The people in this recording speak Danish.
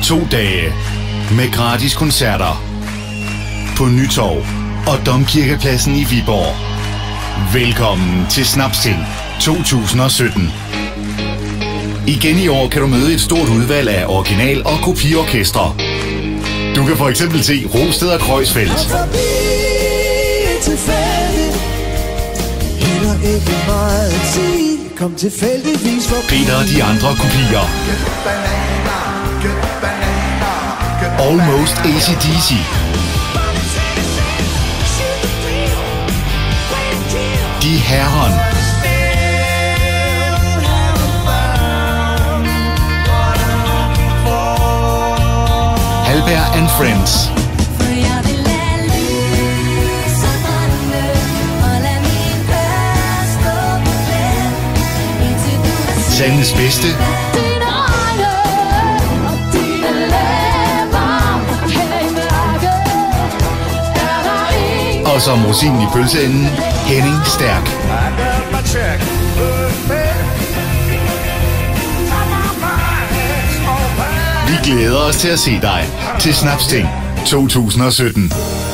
2 dage med gratis koncerter på Nytorv og Domkirkepladsen i Viborg. Velkommen til Snapsting 2017. Igen i år kan du møde et stort udvalg af original- og kopiorkestre. Du kan for eksempel se Rosted og Kreuzfeldt. Peter og de andre kopier. Almost AC/DC. De Herren. Halberg and Friends. Sandens bedste. Og så rosinen i pølseenden, Henning Stærk. Vi glæder os til at se dig til Snapsting 2017.